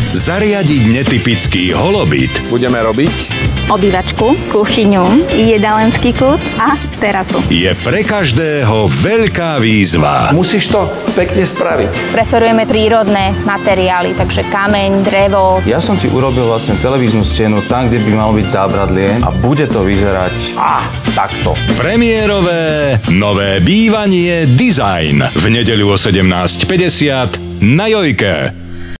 Zariadiť netypický holobyt Budeme robiť Obývačku, kuchyňu, jedálenský kút a terasu. je pre každého veľká výzva. Musíš to pekne spraviť. Preferujeme prírodné materiály, takže kameň, drevo. Ja som ti urobil vlastne televíznu stenu tam, kde by malo byť zábradlie a bude to vyzerať takto. Premiérové nové bývanie Design v nedeľu o 17:50 na Jojke.